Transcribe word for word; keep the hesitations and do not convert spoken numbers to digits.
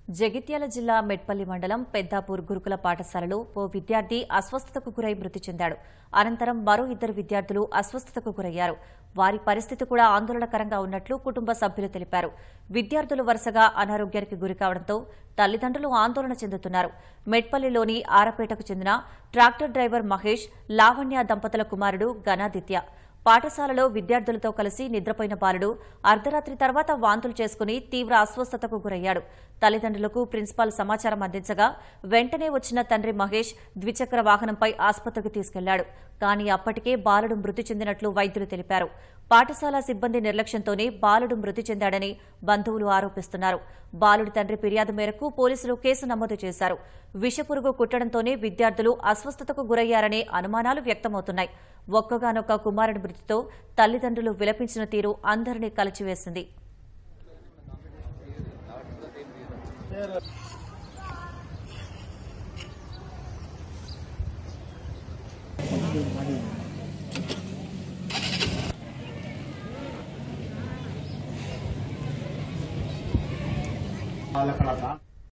జగిత్యాల జిల్లా మెట్పల్లి మండలం పెద్దాపూర్ గురుకుల పాఠశాలలో ఓ విద్యార్థి అస్వస్థతకు గురై మృతి చెందాడు. అనంతరం మరో ఇద్దరు విద్యార్థులు అస్వస్థతకు గురయ్యారు. వారి పరిస్థితి కూడా ఆందోళనకరంగా ఉన్నట్లు కుటుంబ సభ్యులు తెలిపారు. విద్యార్థులు వరుసగా అనారోగ్యానికి గురికావడంతో తల్లిదండ్రులు ఆందోళన చెందుతున్నారు. మెట్పల్లిలోని ఆరపేటకు చెందిన ట్రాక్టర్ డ్రైవర్ మహేష్, లావణ్య దంపతుల కుమారుడు గణాదిత్య పాఠశాలలో విద్యార్థులతో కలిసి నిద్రపోయిన బాలుడు అర్ధరాత్రి తర్వాత వాంతులు చేసుకుని తీవ్ర అస్వస్థతకు గురయ్యాడు. తల్లిదండ్రులకు ప్రిన్సిపాల్ సమాచారం అందించగా వెంటనే వచ్చిన తండ్రి మహేష్ ద్విచక్ర వాహనంపై ఆసుపత్రికి తీసుకెళ్లాడు. కానీ అప్పటికే బాలుడు మృతి చెందినట్లు వైద్యులు తెలిపారు. పాఠశాల సిబ్బంది నిర్లక్ష్యంతోనే బాలుడు మృతి చెందాడని బంధువులు ఆరోపిస్తున్నారు. బాలుడి తండ్రి ఫిర్యాదు మేరకు పోలీసులు కేసు నమోదు చేశారు. విషపురుగు కుట్టడంతోనే విద్యార్థులు అస్వస్థతకు గురయ్యారనే అనుమానాలు వ్యక్తమవుతున్నాయి. ఒక్కగానొక్క కుమారుడి మృతితో తల్లిదండ్రులు విలపించిన తీరు అందరినీ కలిచివేసింది. వాళ్ళ